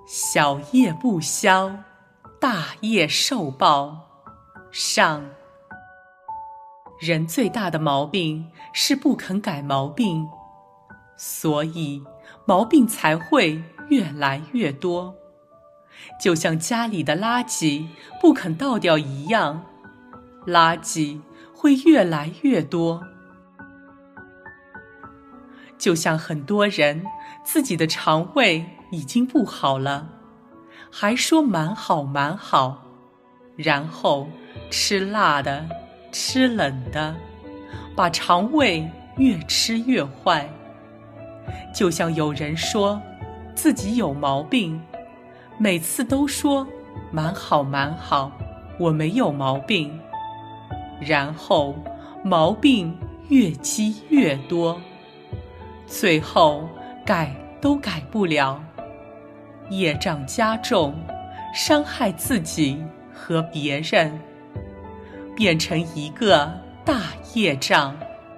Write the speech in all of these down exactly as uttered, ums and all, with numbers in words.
小业不消，大业受报。上。人最大的毛病是不肯改毛病，所以毛病才会越来越多。就像家里的垃圾不肯倒掉一样，垃圾会越来越多。就像很多人自己的肠胃已经不好了，还说蛮好蛮好，然后吃辣的吃冷的，把肠胃越吃越坏。就像有人说自己有毛病，每次都说蛮好蛮好，我没有毛病，然后毛病越积越多，最后改都改不了，业障加重，伤害自己和别人，变成一个大业障。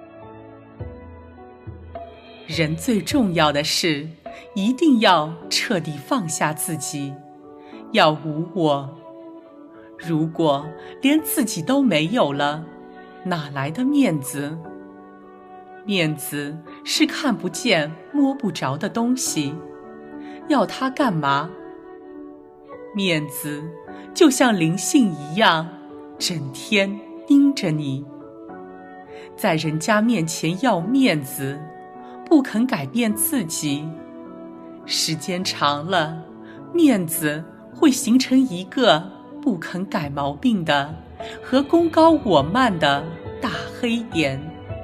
人最重要的是，一定要彻底放下自己，要无我。如果连自己都没有了，哪来的面子？面子是看不见摸不着的东西，要它干嘛？面子就像灵性一样，整天盯着你。在人家面前要面子，不肯改变自己，时间长了，面子会形成一个不肯改毛病的和功高我慢的大黑点。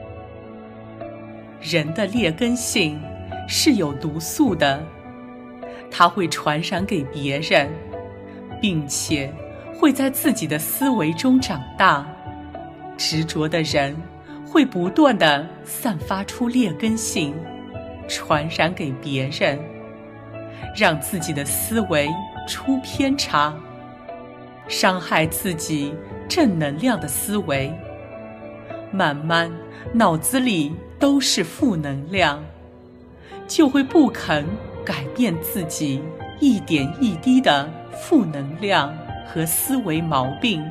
人的劣根性是有毒素的，它会传染给别人，并且会在自己的思维中长大。执着的人会不断地散发出劣根性，传染给别人，让自己的思维出偏差，伤害自己正能量的思维。慢慢脑子里都是负能量，就会不肯改变自己一点一滴的负能量和思维毛病。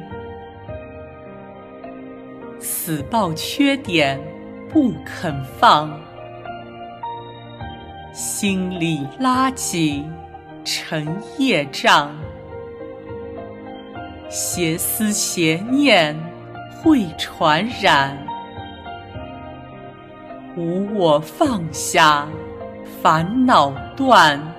死抱缺点不肯放，心里垃圾成业障，邪思邪念会传染。无我放下，烦恼断。